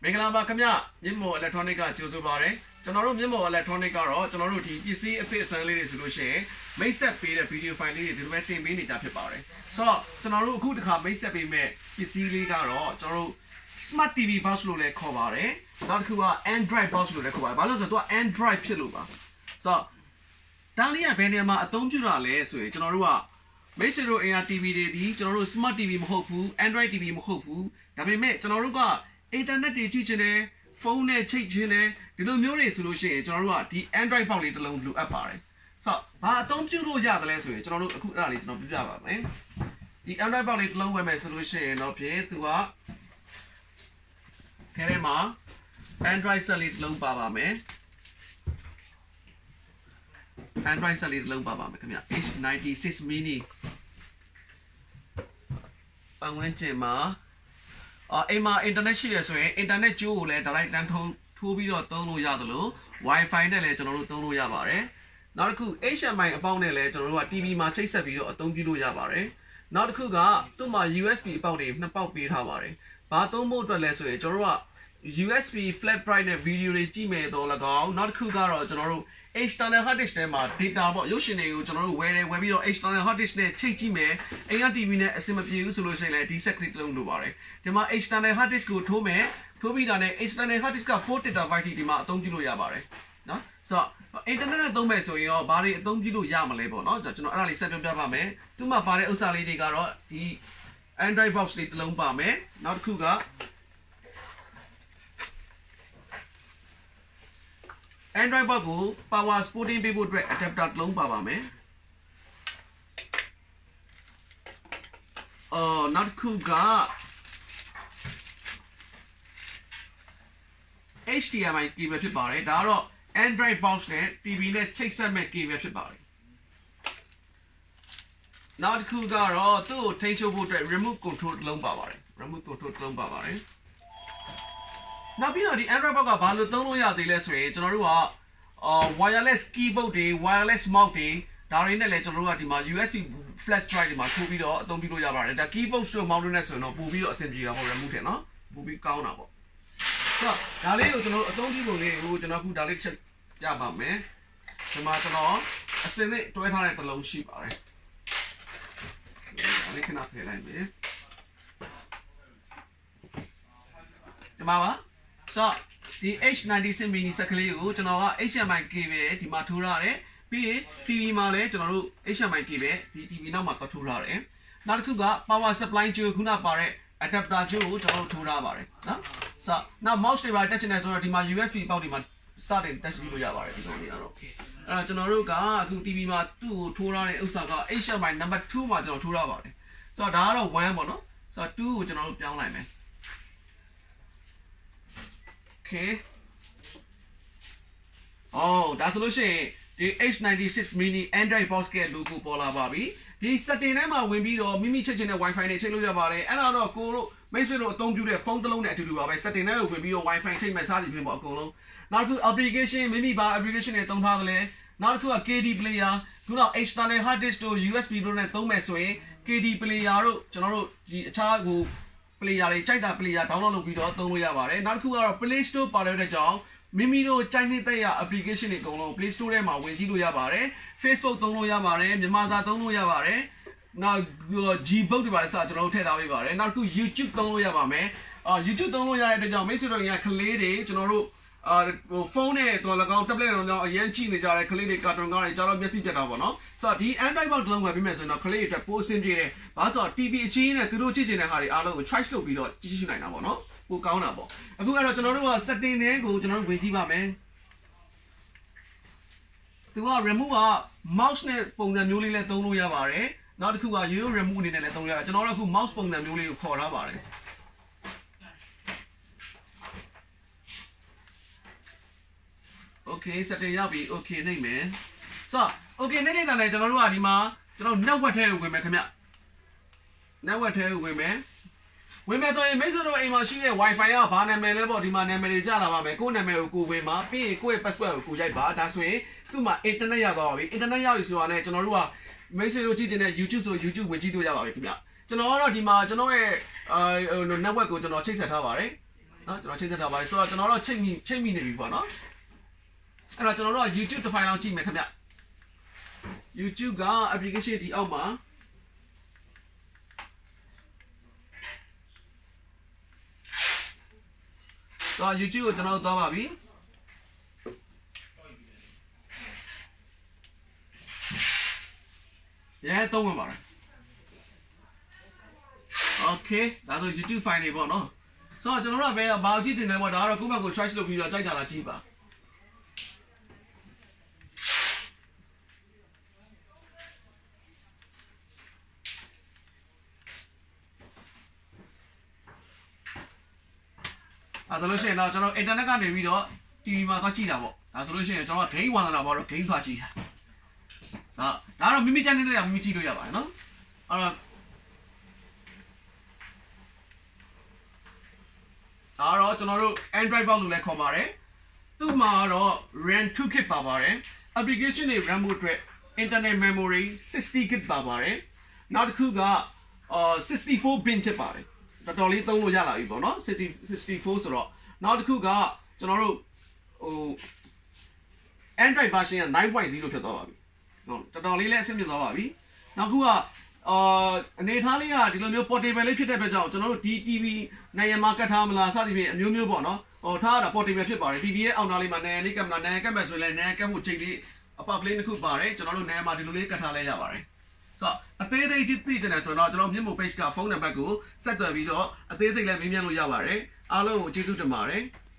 မင်္ဂလာပါခင်ဗျမြင့်မော် electronic ကကြိုဆိုပါတယ်ကျွန်တော်တို့မြင့်မော် electronic ကတော့ကျွန်တော်တို့ဒီပစ္စည်းအသစ်အစမ်းလေးတွေဆိုလို့ရှိရင်မိတ်ဆက်ပေးတဲ့ video file လေးတွေဒီလိုပဲတင်ပေးနေတာဖြစ်ပါတယ်ဆိုတော့ကျွန်တော်တို့အခုတစ်ခါမိတ်ဆက်ပေးမဲ့ပစ္စည်းလေးကတော့ကျွန်တော်တို့ smart TV box လို့လည်းခေါ်ပါတယ်နောက်တစ်ခုက Android box လို့လည်းခေါ်ပါတယ်ဘာလို့လဲဆိုတော့သူက Android ဖြစ်လို့ပါဆိုတော့ဒါလေးကဘယ်နေရာမှာအသုံးပြုတာလဲဆိုရင်ကျွန်တော်တို့ကမိတ်ဆွေတို့ AR TV တွေဒီကျွန်တော်တို့ smart TV မဟုတ်ဘူး Android TV မဟုတ်ဘူးဒါပေမဲ့ကျွန်တော်တို့ကအင်တာနက်တွေကြည့်ချင်တယ်ဖုန်းနဲ့ချိတ်ချင်တယ်ဒီလိုမျိုးတွေဆိုလို့ရှိရင်ကျွန်တော်တို့ကဒီ Android ပေါက်လေးတစ်လုံးလိုအပ်ပါတယ်ဆိုတော့ဘာအသုံးပြုလို့ရတယ်လဲဆိုရင်ကျွန်တော်တို့အခုအဲ့ဒါလေးကျွန်တော်ပြပြပါမယ်ဒီ Android ပေါက်လေးတစ်လုံးဝယ်မယ်ဆိုလို့ရှိရင်တော့ဖြင့်သူကခဲထဲမှာ Android set လေးတစ်လုံးပါပါမယ် Android set လေးတစ်လုံးပါပါမယ်ခင်ဗျ H96 mini ပတ်ဝန်းကျင်မှာအိမ်မှာ internet ရှိရဆိုရင် internet ကြိုးကိုလည်း direct တန်းထိုးပြီးတော့သုံးလို့ရတယ်လို့ Wi-Fi နဲ့လည်းကျွန်တော်တို့သုံးလို့ရပါတယ်နောက်တစ်ခု HDMI အပေါက်နဲ့လည်းကျွန်တော်တို့က TV မှာချိတ်ဆက်ပြီးတော့အသုံးပြုလို့ရပါတယ်နောက်တစ်ခုကသူ့မှာ USB အပေါက်တွေနှစ်ပေါက်ပေးထားပါတယ်ဘာသုံးဖို့အတွက်လဲဆိုရင်ကျွန်တော်တို့က USB flat drive နဲ့ video တွေကြည့်မယ်တော့၎င်းနောက်တစ်ခုကတော့ကျွန်တော်တို့ external hard disk ထဲမှာ data ပေါ့ရုပ်ရှင်တွေကိုကျွန်တော်တို့ဝယ်ပြီးတော့ external hard disk နဲ့ချိတ်ကြည့်မယ်အိမ်က TV နဲ့အဆင်မပြေဘူးဆိုလို့ရှိရင်လည်းဒီ set ကလေးတစ်လုံးလိုပါတယ်ဒီမှာ external hard disk ကိုထိုးမယ်ထိုးပြီးတာနဲ့ external hard disk က 4 terabyte ဒီမှာအသုံးပြုလို့ရပါတယ်နော်ဆိုတော့ internet နဲ့သုံးမယ်ဆိုရင်ရောဘာတွေအသုံးပြုလို့ရမလဲပေါ့နော်ကျွန်တော်အဲ့ဒါလေးဆက်ပြောပြပါမယ်သူ့မှာပါတဲ့ဥစ္စာလေးတွေကတော့ဒီ Android box လေးတစ်လုံးပါမယ်နောက်တစ်ခုကAndroid box ကို power supporting ပေးဖို့အတွက် adapter တစ်လုံးပါပါမယ်နောက်တစ်ခုက HDMI cable ဖြစ်ပါတယ်ဒါကတော့ Android box နဲ့ TV နဲ့ချိတ်ဆက်မဲ့ cable ဖြစ်ပါတယ်နောက်တစ်ခုကတော့သူ့ကိုထိန်းချုပ်ဖို့အတွက် remote control တစ်လုံးပါပါတယ် remote control တစ်လုံးပါပါတယ်နောက်ပြီးတော့ဒီ Android box ကဘာလို့သုံးလို့ရသေးလဲဆိုရင်ကျွန်တော်တို့ကwireless keyboard တွေ wireless mouse တွေဒါတွေနဲ့လည်းကျွန်တော်တို့ကဒီမှာ USB flash drive တွေမှာထိုးပြီးတော့အသုံးပြုလို့ရပါတယ်ဒါ keyboard တို့ mouse တို့နဲ့ဆိုရင်တော့ပို့ပြီးတော့အဆင်ပြေတာပေါ့ remote ထဲနော်ပို့ပြီးကောင်းတာပေါ့ဆိုတော့ဒါလေးကိုကျွန်တော်တို့အသုံးပြုပုံလေးကိုကျွန်တော်အခုဒါလေးချက်ပြပါမယ်ဒီမှာကျွန်တော်အစင်းနဲ့တွဲထားတဲ့တစ်လုံးရှိပါတယ်ဒါလေးခဏဖယ်လိုက်မယ်ဒီမှာပါဆိုတော့ဒီ H96 mini set ကလေးကိုကျွန်တော်က HDMI cable ဒီမှာထိုးထားတယ်ပြီးရင် TV မှာလည်းကျွန်တော်တို့ HDMI cable ဒီ TV နောက်မှာထိုးထားတယ်နောက်တစ်ခုက power supply ကြိုးခုနပါတဲ့ adapter ကြိုးကိုကျွန်တော်တို့ထိုးထားပါတယ်နော်ဆိုတော့နောက် mouse တွေပါတက်ချင်တယ်ဆိုတော့ဒီမှာ USB ပေါက်ဒီမှာစတင်တက်ပြီးလို့ရပါတယ်ဒီလိုနေရတော့အဲ့တော့ကျွန်တော်တို့ကအခု TV မှာသူ့ကိုထိုးထားတဲ့ဥစ္စာက HDMI number 2မှာကျွန်တော်ထိုးထားပါတယ်ဆိုတော့ဒါကတော့1ပေါ့နော်ဆိုတော့2ကိုကျွန်တော်တို့ပြောင်းလိုက်မယ်Okay. ဒါဆိုလို့ရှိရင်ဒီ H96 mini Android box က logo ပေါ်လာပါပြီဒီ setting ထဲမှာဝင်ပြီးတော့မိမိချက်ချင်တဲ့ Wi-Fi နဲ့ချိတ်လို့ရပါတယ်အဲ့တော့ကိုတို့မိတ်ဆွေတို့အသုံးပြုတဲ့ဖုန်းတစ်လုံးနဲ့အတူတူပါပဲ setting ထဲကိုဝင်ပြီးတော့ Wi-Fi ချိတ်မဲ့စားစီပြင်ပေါ့အကုန်လုံးနောက်တစ်ခု application မိမိဘာ application တွေသုံးထားသလဲနောက်တစ်ခုက KD player ခုန external hard disk တို့ USB တို့နဲ့သုံးမယ်ဆိုရင် KD player တို့ကျွန်တော်တို့ဒီအခြားကိုplayer တွေကြိုက်တာ player download လုပ်ပြီးတော့သုံးလို့ရပါတယ်နောက်တစ်ခုကတော့ Play Store ပါတဲ့ကြောင့်မိမိတို့ကြိုက်နေတဲ့ application တွေအကုန်လုံး Play Store ထဲမှာဝင်ကြည့်လို့ရပါတယ် Facebook သုံးလို့ရပါတယ်မြန်မာစာသုံးလို့ရပါတယ်နောက် Gbook တွေပါလဲစကျွန်တော်တို့ထည့်ထားပေးပါတယ်နောက်တစ်ခု YouTube သုံးလို့ရပါမယ်YouTube သုံးလို့ရတဲ့အတွက်ကြောင့်မိတ်ဆွေတို့ကကလေးတွေကျွန်တော်တို့ဖုန်းနဲ့တော့၎င်း tablet တော့အရင်ကြည့်နေကြတဲ့ကလေးတွေကာတွန်ကားတွေကျတော့မျက်စိပြတ်တာပေါ့နော်ဆိုတော့ဒီ Android box တစ်လုံးဝယ်ပြီးမယ်ဆိုရင်တော့ကလေးတွေအတွက်ပိုအဆင်ပြေတယ်ဘာလို့ဆိုတော့ TV အချင်းနဲ့သူတို့ကြည့်ချင်တဲ့ဟာတွေအားလုံးကို choice လုပ်ပြီးတော့ကြည့်ရှုနိုင်တာပေါ့နော်ပိုကောင်းတာပေါ့အခုအဲ့တော့ကျွန်တော်တို့က setting တွေကိုကျွန်တော်တို့ဝင်ကြည့်ပါမယ်သူက remote က mouse နဲ့ပုံစံမျိုးလေးလည်းသုံးလို့ရပါတယ်နောက်တစ်ခုက ရိုး remote အနေနဲ့လည်းသုံးလို့ရတယ်ကျွန်တော်တို့အခု mouse ပုံစံမျိုးလေးကိုခေါ်ထားပါတယ်Okay setting ရောက်ပြီ okay နေမယ်ဆိုတော့ okay နေတာနဲ့ကျွန်တော်တို့ကဒီမှာကျွန်တော် network ထဲကိုဝင်မယ်ခင်ဗျ network ထဲကိုဝင်မယ်ဆိုရင်မိတ်ဆွေတို့အိမ်မှာရှိတဲ့ Wi-Fi ကဘာနာမည်လဲပေါ့ဒီမှာနာမည်တွေကြလာပါမယ်ကိုယ့်နာမည်ကိုကိုဝင်ပါပြီးရင်ကိုယ့်ရဲ့ password ကိုကိုရိုက်ပါဒါဆိုရင်သူ့မှာ internet ရသွားပါပြီ internet ရောက်ပြီဆိုတာနဲ့ကျွန်တော်တို့ကမိတ်ဆွေတို့ကြည့်တဲ့ YouTube ဆို YouTube ဝင်ကြည့်လို့ရပါပြီခင်ဗျကျွန်တော်ကတော့ဒီမှာကျွန်တော်ရဲ့network ကိုကျွန်တော်ချိတ်ဆက်ထားပါတယ်နော်ကျွန်တော်ချိန်သက်ထားပါတယ်ဆိုတော့ကျွန်တော်တို့ချိန်မိနေပြီပေါ့နော်အဲ့တော့ကျွန်တော်တို့ YouTube တစ်ဖိုင်လောက်ကြည့်မယ်ခင်ဗျ YouTube က application ဒီအောက်မှာဆိုတော့ YouTube ကိုကျွန်တော်တို့သွားပါပြီရဲသုံးဝင်ပါတယ် Okay ဒါဆို YouTube file တွေပေါ့နော်ဆိုတော့ကျွန်တော်တို့ကပဲဘာကြည့်တင်တယ်ပေါ့ဒါကတော့ကိုယ့်ဘက်ကို choice လုပ်ပြီးတော့ကြိုက်တာလားကြည့်ပါအဲ့ဒါလို့ရှိရင်တော့ကျွန်တော် internet ကနေပြီးတော့ TV မှာသွားကြည့်တာပေါ့ဒါဆိုလို့ရှိရင်ကျွန်တော်က game ဝါသနာပေါ့တော့ game သွားကြည့်တာဆိုတော့ဒါတော့မိမိ channel နဲ့မိမိကြည့်လို့ရပါတယ်နော်အဲ့တော့ဒါတော့ကျွန်တော်တို့ Android box လို့လည်းခေါ်ပါတယ်သူ့မှာတော့ RAM 2GB ပါပါတယ် application တွေ RAM ဖို့အတွက် internet memory 60GB ပါပါတယ်နောက်တစ်ခုက64 bin ဖြစ်ပါတယ်တော်တော်လေးသုံးလို့ရလာပြီပေါ့နော်64ဆိုတော့နောက်တစ်ခုကကျွန်တော်တို့ဟို Android version က 9.0 ဖြစ်သွားပါပြီဟုတ်တော်တော်လေးလည်းအဆင်ပြေသွားပါပြီနောက်ခုကအနေထားလေးကဒီလိုမျိုး portable လေးဖြစ်တဲ့အတွက်ကြောင့်ကျွန်တော်တို့ဒီ TV နိုင်ရမှာကတ်ထားမလားစသဖြင့်အမျိုးမျိုးပေါ့နော်ဟိုထားရတာ portable ဖြစ်ပါတယ် TV ရဲ့အောက်နားလေးမှာနိုင်ရလေးကင်မရာနိုင်ရကတ်မဲ့ဆိုရင်လည်းနိုင်ရကတ်မှုချိန်လေးအပေါက်ကလေးတစ်ခုပါတယ်ကျွန်တော်တို့နိုင်ရမှာဒီလိုလေးကတ်ထားလဲရပါတယ်ဆိုတော့အသေးသေးကြီးသိကြတယ်ဆိုတော့ကျွန်တော်မြင့်မို့ page ကဖုန်းနံပါတ်ကိုဆက်သွယ်ပြီးတော့အသေးစိတ်လည်းမေးမြန်းလို့ရပါတယ်အားလုံးကိုကျေးဇူးတင်ပါတယ်